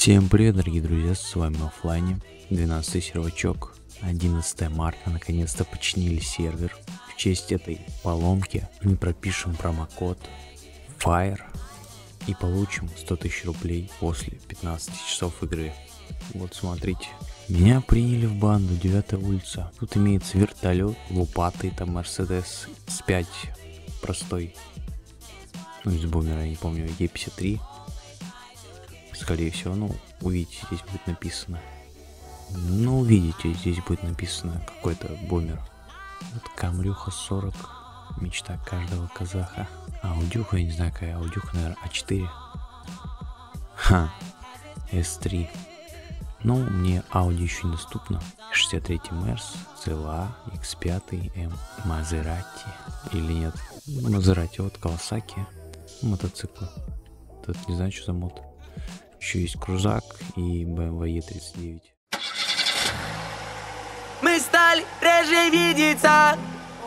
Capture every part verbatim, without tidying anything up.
Всем привет, дорогие друзья, с вами Оффлайне, двенадцатый сервачок, одиннадцатое марта, наконец-то починили сервер. В честь этой поломки мы пропишем промокод файр и получим сто тысяч рублей после пятнадцати часов игры. Вот смотрите, меня приняли в банду, девятая улица, тут имеется вертолет, лопаты, там Мерседес эс пять простой, ну из бумера, я не помню, е пятьдесят три. Скорее всего, ну, увидите, здесь будет написано. Ну, увидите, здесь будет написано какой-то бумер. Вот Камрюха сорок, мечта каждого казаха. Аудюха, я не знаю, какая аудюха, наверное, а четыре. Ха, эс три. Ну, мне Audi еще недоступно. шестьдесят третий Мерс, си эл а, икс пять, М, Мазерати. Или нет? Мазерати, вот Кавасаки. Мотоциклы. Тут не знаю, что за мод. Еще есть крузак и бэ эм вэ е тридцать девять. Мы стали реже видеться,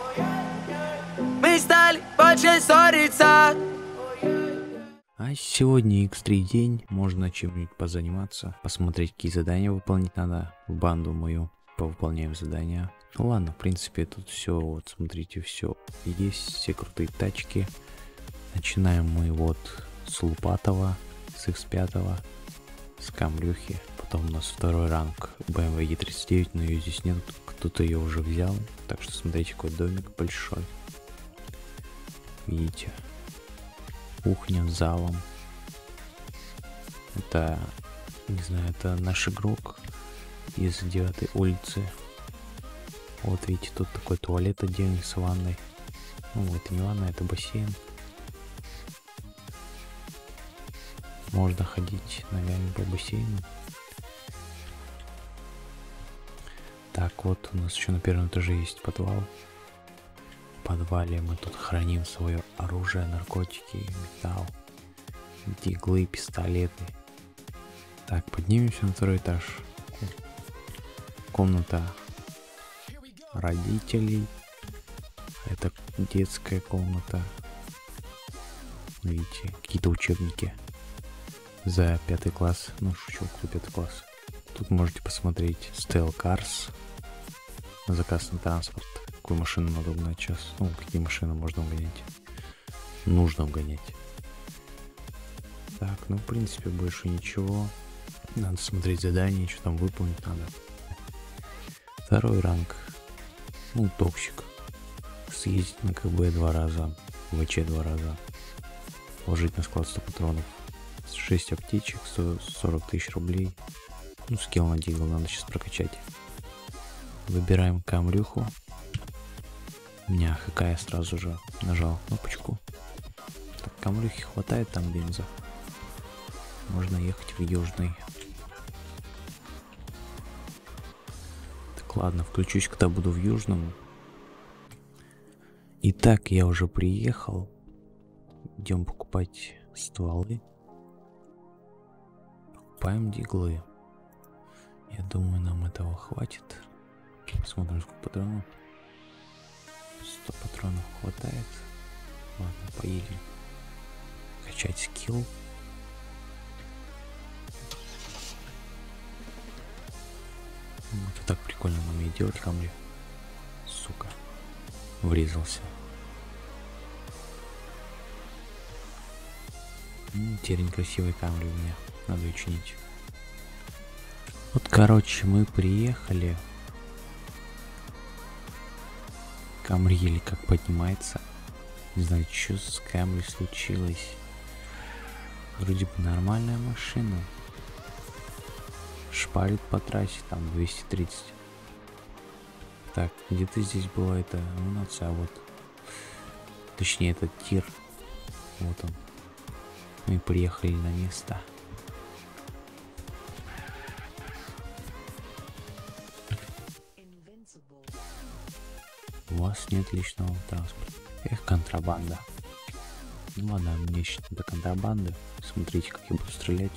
мы стали больше ссориться. А сегодня икс три день, можно чем-нибудь позаниматься, посмотреть, какие задания выполнить надо. В банду мою повыполняем задания. Ну ладно, в принципе, тут все, вот смотрите, все есть, все крутые тачки. Начинаем мы вот с Лупатова, с икс пять, с Камрюхи. Потом у нас второй ранг бэ эм вэ е тридцать девять, но ее здесь нет, кто-то ее уже взял. Так что смотрите, какой домик большой. Видите? Кухня с залом. Это, не знаю, это наш игрок из девятой улицы. Вот видите, тут такой туалет отдельный с ванной. Ну, это не ванна, это бассейн. Можно ходить ногами по бассейну. Так, вот у нас еще на первом этаже есть подвал. В подвале мы тут храним свое оружие, наркотики, металл, диглы, пистолеты. Так, поднимемся на второй этаж. Комната родителей. Это детская комната. Видите, какие-то учебники за пятый класс. Ну, шучу, какой пятый класс. Тут можете посмотреть Steel Cars. Заказ на транспорт. Какую машину надо угнать сейчас. Ну, какие машины можно угонять. Нужно угонять. Так, ну, в принципе, больше ничего. Надо смотреть задания, что там выполнить надо. Второй ранг. Ну, токсик. Съездить на КБ два раза. ВЧ два раза. Положить на склад сто патронов. шесть аптечек, сто сорок тысяч рублей. Ну, скилл на дигл надо сейчас прокачать. Выбираем Камрюху. У меня ХК, я сразу же нажал кнопочку. Так, Камрюхи хватает там бенза. Можно ехать в Южный. Так, ладно, включусь, когда буду в Южном. Итак, я уже приехал. Идем покупать стволы. Покупаем диглы. Я думаю, нам этого хватит. Смотрим, сколько патронов. сто патронов хватает. Ладно, поедем. Качать скилл. Это так прикольно нам и делать, Камри. Сука. Врезался. М-м, теперь некрасивый Камри у меня. Надо ее чинить. Вот, короче, мы приехали. Камри еле как поднимается. Не знаю, что с Камри случилось. Вроде бы нормальная машина. Шпарит по трассе, там двести тридцать. Так, где-то здесь была эта амуниция, а вот. Точнее, этот тир. Вот он. Мы приехали на место. У вас нет личного транспорта. Эх, контрабанда. Ну ладно, мне еще до контрабанды. Смотрите, как я буду стрелять.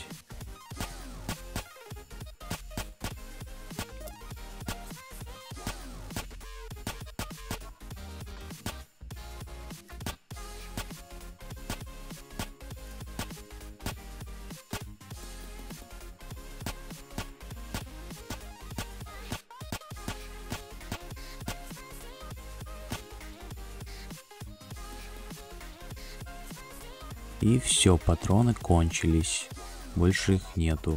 И все, патроны кончились. Больше их нету.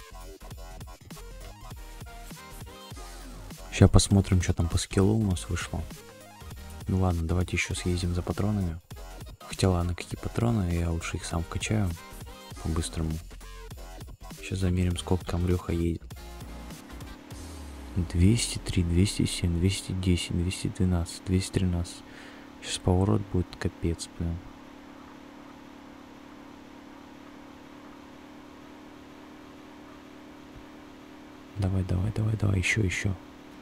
Сейчас посмотрим, что там по скиллу у нас вышло. Ну ладно, давайте еще съездим за патронами. Хотя ладно, какие патроны, я лучше их сам вкачаю. По-быстрому. Сейчас замерим, сколько там Леха едет. двести три, двести семь, двести десять, двести двенадцать, двести тринадцать. Сейчас поворот будет капец, прям. Давай, давай, давай, давай, еще, еще.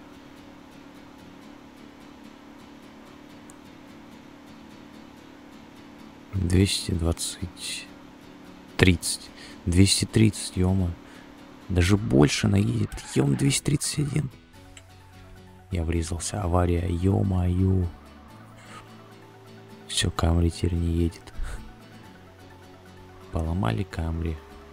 двести двадцать, тридцать, двести тридцать, ё-моё. Даже больше наедет. Ем двести тридцать один. Я врезался. Авария. Ё-моё. Все, Камри теперь не едет. Поломали Камри.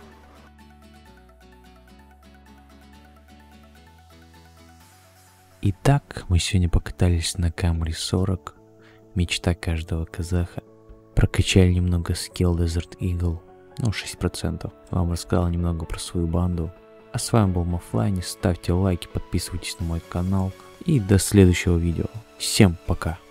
Итак, мы сегодня покатались на Камри сорок. Мечта каждого казаха. Прокачали немного скилл Desert Eagle. Ну, шесть процентов. Вам рассказал немного про свою банду. А с вами был Мофлайн. Ставьте лайки, подписывайтесь на мой канал. И до следующего видео. Всем пока.